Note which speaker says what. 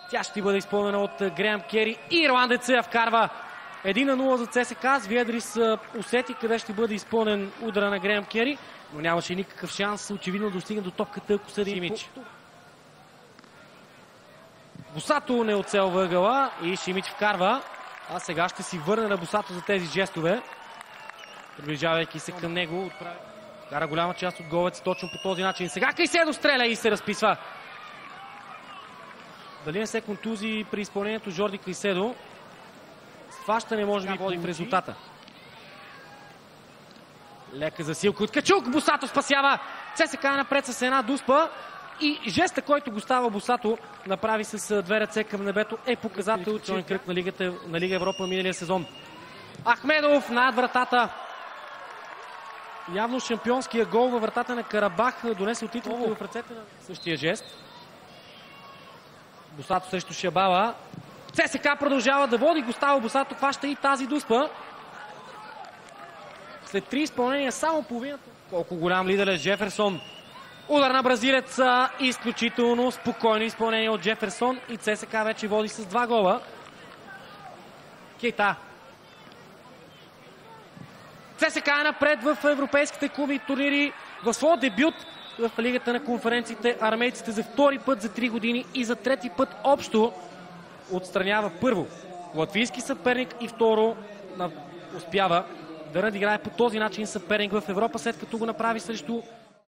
Speaker 1: Тя ще бъде изпълнена от Греъм Кери и ирландеца я вкарва. 1-0 за ЦСКА. Звиедрис усети къде ще бъде изпълнен удара на Греъм Кери, но нямаше никакъв шанс очевидно да достигне до топката, ако съди Шимич. Босато не оцелва ъгъла и Шимич вкарва. А сега ще си върне на Босато за тези жестове. Приближавайки се към него, кара голяма част от головете точно по този начин. Сега Кайседо стреля и се разписва. Дали не се контузи при изпълнението Жорди Кайседо? Схващане може би води в резултата. Лека засилка от Качук. Босато спасява. ЦСКА напред с една дуспа. И жеста, който го става Босато направи с две ръце към небето, е показател, че кръг на Лига Европа миналия сезон. Ахмедов над вратата. Явно шампионския гол във вратата на Карабах донесе титлата в ръцете на същия жест. Босато срещу Шабала. ЦСКА продължава да води. Густаво Босато хваща и тази дуспа. След 3 изпълнения само половината. Колко голям лидер е Джеферсон. Удар на бразилец. Изключително спокойно изпълнение от Джеферсон и ЦСКА вече води с 2 гола. Кейта. ЦСКА е напред в европейските клуби и турнири. В своя дебют в Лигата на конференциите армейците за втори път за 3 години и за трети път общо отстранява първо латвийски съперник и второ успява да надиграе по този начин съперник в Европа, след като го направи срещу